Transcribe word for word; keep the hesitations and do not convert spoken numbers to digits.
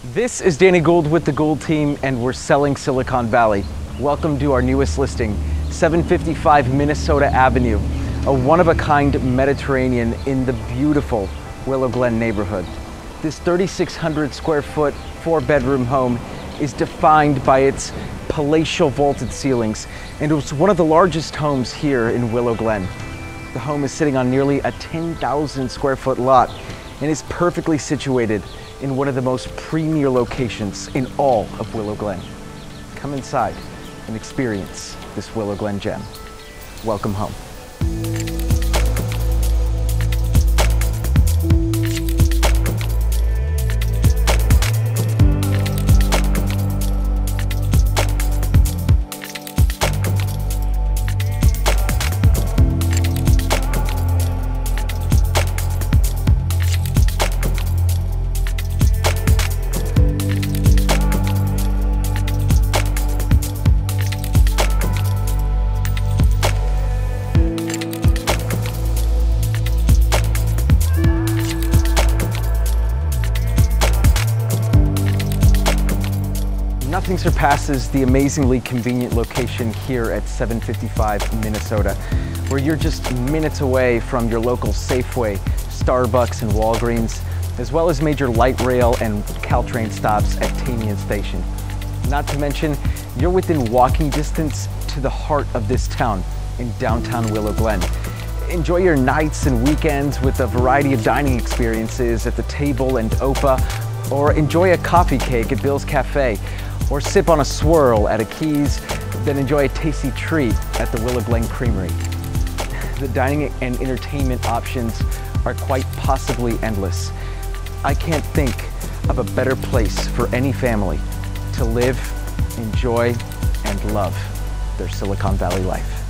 This is Danny Gould with the Gould team, and we're selling Silicon Valley. Welcome to our newest listing, seven fifty-five Minnesota Avenue, a one-of-a-kind Mediterranean in the beautiful Willow Glen neighborhood. This thirty-six hundred square foot, four-bedroom home is defined by its palatial vaulted ceilings, and it's one of the largest homes here in Willow Glen. The home is sitting on nearly a ten thousand square foot lot and is perfectly situated in one of the most premier locations in all of Willow Glen. Come inside and experience this Willow Glen gem. Welcome home. Nothing surpasses the amazingly convenient location here at seven fifty-five Minnesota, where you're just minutes away from your local Safeway, Starbucks, and Walgreens, as well as major light rail and Caltrain stops at Tamian Station. Not to mention, you're within walking distance to the heart of this town in downtown Willow Glen. Enjoy your nights and weekends with a variety of dining experiences at the table and O P A, or enjoy a coffee cake at Bill's Cafe, or sip on a swirl at a Keys, then enjoy a tasty treat at the Willow Glen Creamery. The dining and entertainment options are quite possibly endless. I can't think of a better place for any family to live, enjoy, and love their Silicon Valley life.